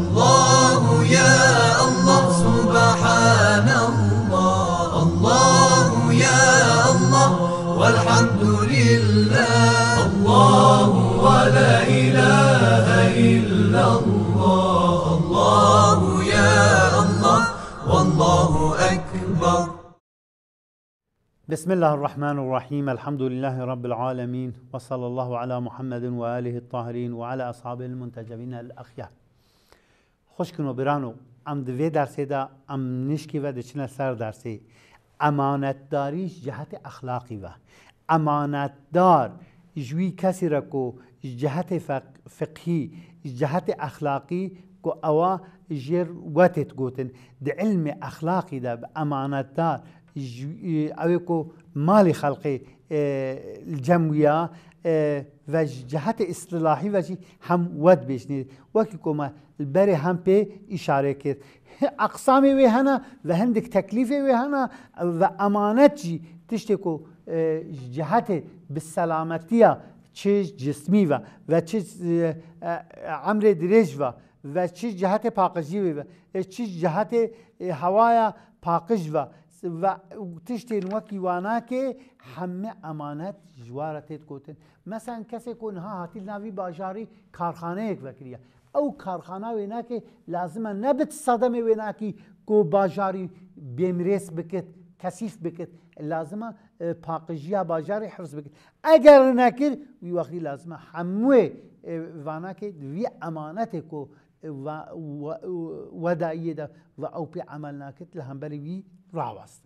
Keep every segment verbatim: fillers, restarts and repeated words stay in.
الله يا الله سبحان الله الله يا الله والحمد لله الله ولا إله إلا الله الله يا الله والله أكبر. بسم الله الرحمن الرحيم. الحمد لله رب العالمين، وصلى الله على محمد وآله الطاهرين وعلى أصحابه المنتجبين الأخيار. خوش کنو برانو ام دوی درسی دا ام نشکی و دچنه سر درسی امانتداریش جهت اخلاقی و امانتدار جوی کسی را کو جهت فقهی جهت اخلاقی کو اوا جر واتت گوتن ده علم اخلاقی دا امانتدار اوی کو مال خلقی الجمعیه و جهت اصطلاحی و جی هم ود بشنید وکی که ما البری هم پی اشاره کرد اقسام وی هنا و هندک تکلیف وی هنا و امانت جی تشتی که جهت بالسلامتیه چه جسمی و و چه عمر دریج و و چه جهت پاکیزی و چه جهت هوای پاکیز و و تشتی نوکی وانا که همه امانت جوارتت کوتن. مثلا کسی که نها هاتی ناوی باجاری کارخانه یک وکریه او کارخانه وینا که لازمه نبت صدمه وینا که کو باجاری بیمریس بکت کثیف بکت لازمه پاکیزی باجاری حفظ بکت. اگر نکر وی وقتی لازمه همه وانا که وی امانت کو و ودائیه ده و او پی عمل نکت لهم بری وی راوسته.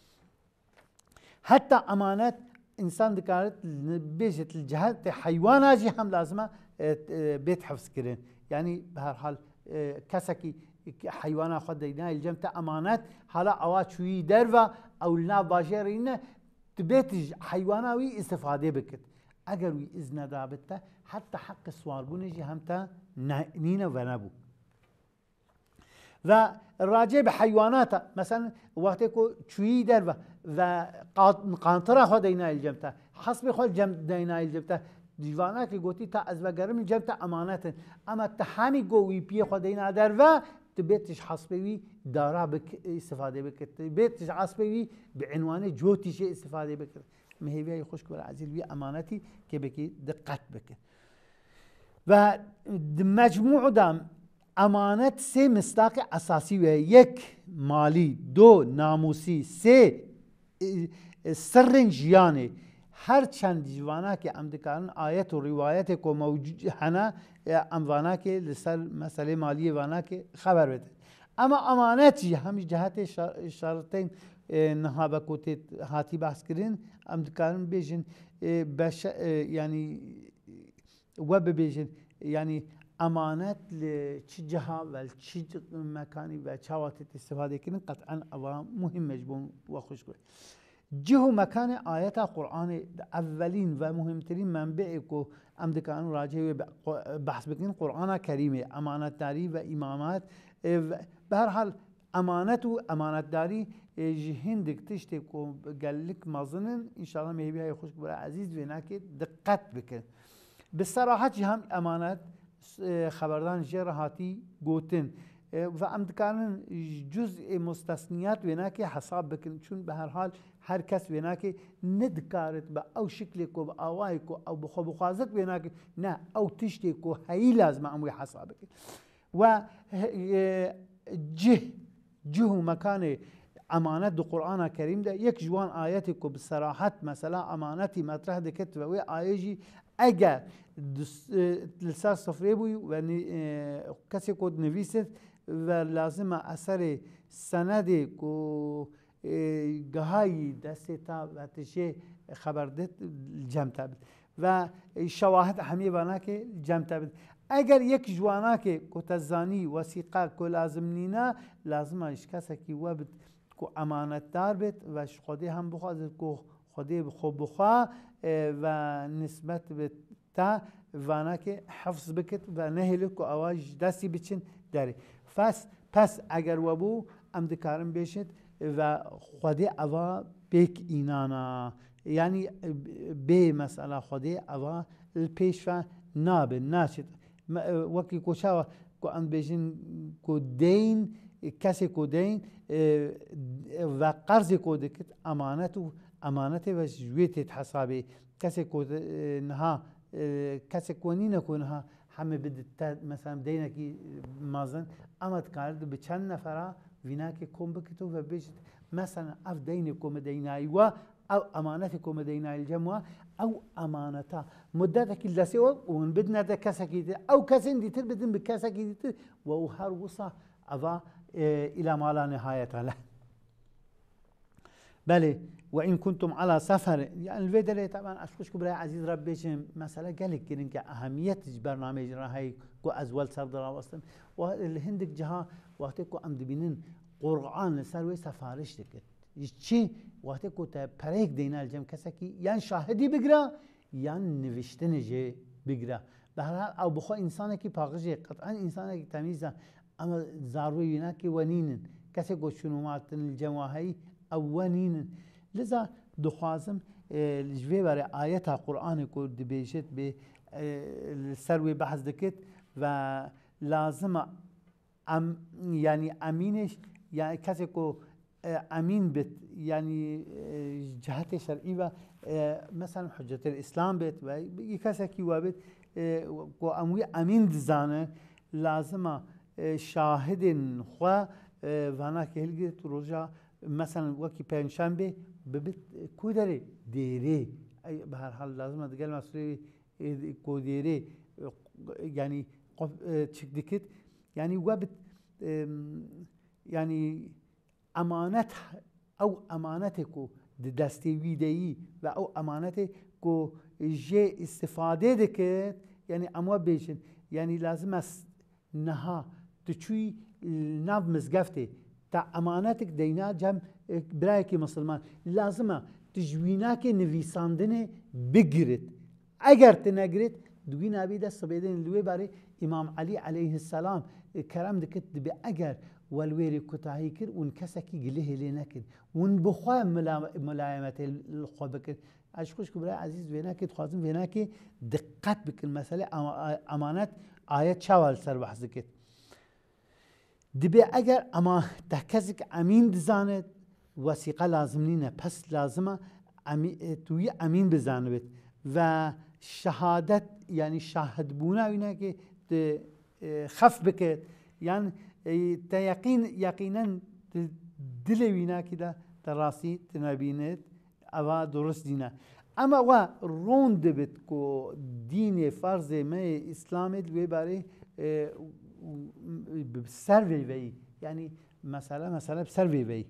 حتی امانت انسان دکارت بیشت الجهات حیوانات جی هم لازمه بیت حفظ کرن. یعنی به هر حال کسی که حیوانات خود دیدن الجمت امانت حالا آواز شوی در و اولنا باجر اینه تبیت حیواناوی استفاده بکت. اگر وی اذن دابته حتی حق سوال بونه جی هم تا نینه و نبو. و راجع به حیوانات مثلا وقتی که چویی در و و قانطره خود اینا الجمته حسب خود جمع دینا الجمته دیوانه که گویی تا از وگرم جمته امانت اما تهمی گویی پی خود اینا در و تبیتش حسبی دارا بک استفاده بکت تبیتش حسبی به عنوان جوتیش استفاده بکت. مهیوی خوش کور عزیزی امانتی که بکی دقت بکت و مجموع دام امانت سه مصداق اساسی و یک مالی، دو ناموسی، سه سرن جیانه. هر چند جوانا که امدکارن آیت و روایت کو موجود هنا اموانا که لسر مسئله مالی وانا که خبر بده. اما امانت جی همی جهت شرطین نها بکوت هاتی بحث کردن امدکارن بیشن بش یعنی وب بیشن یعنی امانت لچی جها و چی مکانی و چاوات استفاده کنن قطعا اوا مهم مجبون و خوش کنه. جه مکان آیت قرآن اولین و مهمترین منبع کو امدکان راجع بحث بکنن قرآن کریمه امانت داری و امامات. به هر حال امانت و امانت داری جهند دکتشت کو گلک مازنن ان شاء الله مهیبی های خوش کنه عزیز و نکه دقت بکن. به صراحت هم امانت خبردان جرهاتی گوتن و امدکارن جزء مستثنیات وینا که حساب بکن چون به هر حال هر کس وینا که ندکارت با او شکل کو با آوای کو او بخو بخوازت وینا که نه او تشتی کو هی لازم اموی حساب بکن و جه جه مکان امانت دو قرآن کریم ده یک جوان آیتی کو بصراحت مثلا امانتی مطرح دکت و وی آیجی اگر لسر صفره بوی و کسی کود نویسد و لازم اثر سند کو گهایی دسته تا و تشه خبر دید جمع تابد و شواهد همیه بانا که جمع تابد. اگر یک جوانا که کتزانی وثیقه کو لازم نینا لازم ایش کسی که وبد کو امانت دار بید و خودی هم بخواد کو خودی خوب بخواه و نسبت به تا وانا که حفظ بکت و نهیل کو آواج دستی بچین داری. پس پس اگر وبو امدکارم بیشت و خودی اوا بیک اینانا یعنی به مسئله خودی اوا الپیش و ناب ناشد وکی کوشا کو ام بیشن کو دین کسی کو دین و قرض کو دکت امانت و امانت و جویت حسابی کسی کو نها کسی کنی نکنها همه بدت مثلا دینا کی مازن امد کارد به چند نفره وینا که کم بکتو و بیشت مثلا اف دین کم دینایی و او امانت کم دینایی الجمع او امانتا مدت کی لسی و اون بدنا ده کسی کی او کسی دیتر بدن به کسی کی دیتر و او هر وصا اوا الى ما لا نهایت له. بله وإن كنتم على سفر يعني الفيديو طبعا أشكركم برای عزیز رب بشم مسئله گلک کردن که اهمیت برنامه جراحی کو از ول سر در واسطن و الهندک جها وقتی کو ام دبینن قرآن سر و سفارش دکت چی وقتی کو تا پریک دینا الجم کسی کی یعنی شاهدی بگیره یعنی نوشتن جه بگیره به هر حال او بخو انسانی که پاکجه قطعا انسانی که تمیزه اما ضروری نه که ونینن کسی کو شنو ماتن الجواهی او ونینن لذا دخوازم الجوی برای آیت قرآن کو دبیشت به سروی بحث دکت و لازم ام یعنی امینش یعنی کسی کو امین بت یعنی جهت شرعی و مثلا حجت الاسلام بت و کسی کی وابت کو اموی امین دزانه لازم شاهد خوا وانا که هلگی روزا مثلا وکی پنجشنبه ببت کودره دیره به هر حال لازم دیگه مسئله کودره یعنی چک دکت یعنی وابت یعنی امانت او امانت کو دستی ویدایی و او امانت کو جه استفاده دکت یعنی اموا بیشن یعنی لازم است نها تچوی ناب مزگفته تا امانتك دینا جم برای که مسلمان لازمه تجوینا که نویساندنه بگیرد اگر تنگرد دوی نبی دست بیدن لوی برای امام علی علیه السلام کرم دکت به اگر والویری کتاهی کرد اون کسی که گله لی نکرد اون بخواه ملایمت الخوا بکرد اشکوش که برای عزیز وینا که خوازم وینا که دقت بکن مسئله امانت آیت چوال سر بحث دکت دبی اگر اما تحکزی که امین دزاند وثیقه لازم نینه پس لازمه امی توی امین بزانبت و شهادت یعنی شاهد بونا وینا که خف بکت یعنی تا یقین یقینا دل وینا که ده تراسی تنبینت اوا درست دینه اما و روند بت کو دین فرض ما اسلامت وی برای سروی وی یعنی مثلا مثلا سروی وی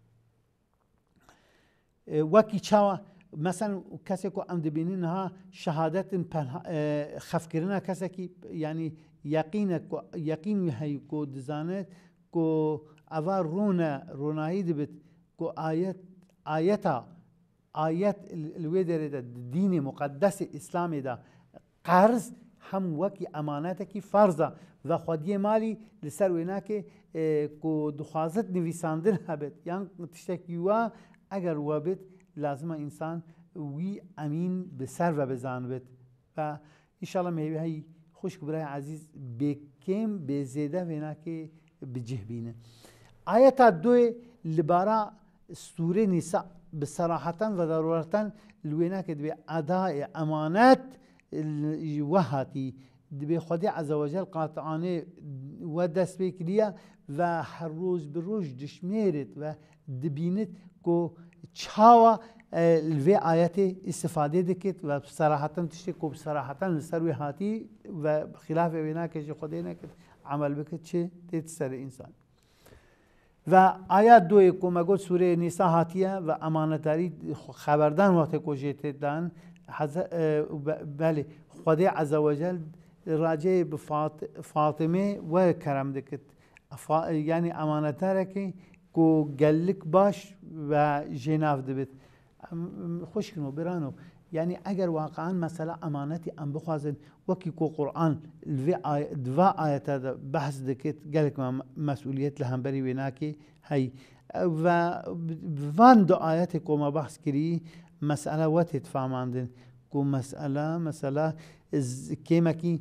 وکی چاوا مثلا کسی کو ام دبینین ها شهادت خف کردن کسی کی یعنی یقین کو یقین هی کو دزانت کو اوا رونا رونایی دبت کو آیت آیتا آیت الویدر دین مقدس اسلامی دا قرض هم وکی امانت کی فرضه و خودی مالی لسر وینا که کو دخوازت نویساندن هبت یعنی تشتکیوا اگر وابت لازم انسان وی امین بسر و بزان بت و انشالله میوه هی خوش برای عزیز بکم بزیده وینا که بجه بینه آیت دوی لبارا سوره نساء بصراحتا و ضرورتا لوینا که دوی اداء امانت وهاتی دبی خدای عزوجل قاطعانه و دست بکریا و هر روز به روز دشمیرت و دبینت کو چاوا الوی آیت استفاده دکت و صراحتا تشتی کو صراحتا لسروی هاتی و خلاف وینا که خدای نکرد عمل بکت چه تیت سر انسان و آیات دوی کو مگو سوره نساء هاتیه و امانتداری خبردان وقت کو جیت دان بله خدای عزوجل راجع به فاطمه و کرم دکت یعنی امانتدار که کو گلک باش و جناف دبت خوش کنو برانو یعنی اگر واقعا مثلا امانتی ام بخوازن وکی کو قرآن دوا آیت بحث دکت گلک مسئولیت لهم بری ویناکی هی و وان دو آیت کو ما بحث کری مسئله وقت فهماندن کو مسئله مسئله کیمکی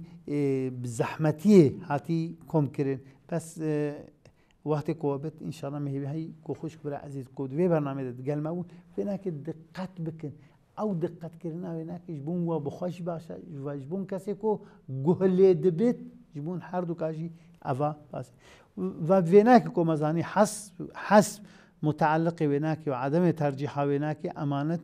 زحمتیه هاتی کم کردن پس وقتی کوابت انشالله مهیبی هایی کو خوش برای عزیز کودوی برنامه داد گل ما بود بنا که دقت بکن او دقت کردن او نه که جبون و بخوش باشه و جبون کسی کو گهله دبیت جبون هر دو کاجی اوا باشه و بنا که کو مزانی حسب حسب متعلق بنا که و عدم ترجیح بنا که امانت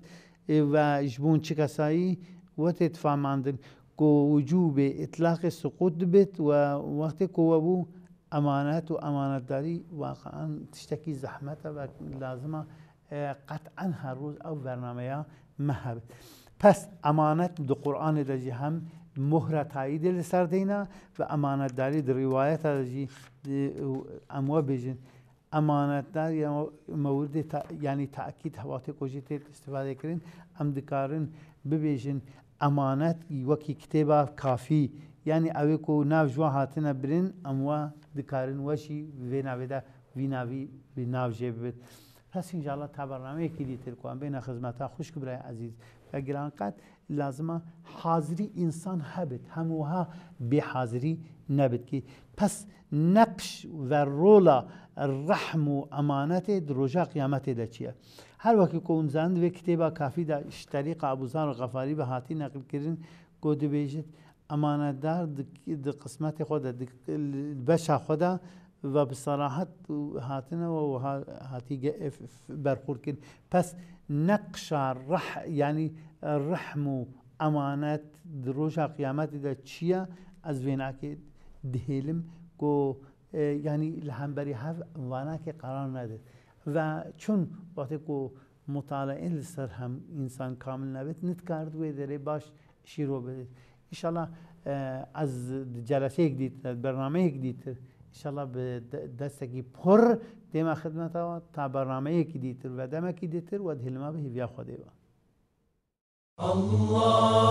و جبون چه کسایی و تتفهماندن کو وجوب اطلاق سقوط بت و وقتی کو ابو امانات و امانت داری واقعا تشتکی زحمت و لازمه قطعا هر روز او برنامه مهب پس امانت در قرآن دجی هم مهر تایید لسر دینا و امانت داری در روایت دجی اموا بیجن امانت داری مورد تا یعنی تأکید حواتی کوجیت استفاده کرن ام دکارن ببیجن امانت وکی کتابه کافی یعنی اوی کو ناو جوا هاتنه برن اموا دکارن وشی وی ناویده وی ناوی بی ناو جیب پس انشاءالله تا برنامه یکی دیتر کنم بین خدمتها خوش برای عزیز و گرانقدر لازمه حاضری انسان هبت هموها بی حاضری نبت که پس نقش و رولا رحم و امانت دروجا قیامت دا چیه هر وقت که اون زند و کتابه کافی دا اشتریق ابوذر غفاری به هاتی نقل کردن گوده بیجد امانت دار د قسمت خود د بشا خدا و بصراحت هاتنا و هاتی برخورد کن پس نقش رح یعنی رحم و امانت دروجا قیامت دا چیه از وینا که دهیلم کو یعنی لهمبری هف وانا که قرار نده و چون وقتی که مطالعه لسر هم انسان کامل نبید نت کرد و داره باش شیرو بده انشالله از جلسه یک دیتر برنامه یک دیتر انشالله به دستگی پر دیما خدمت ها تا برنامه یک دیتر و دمکی دیتر و دهلما به هیویا خوده با الله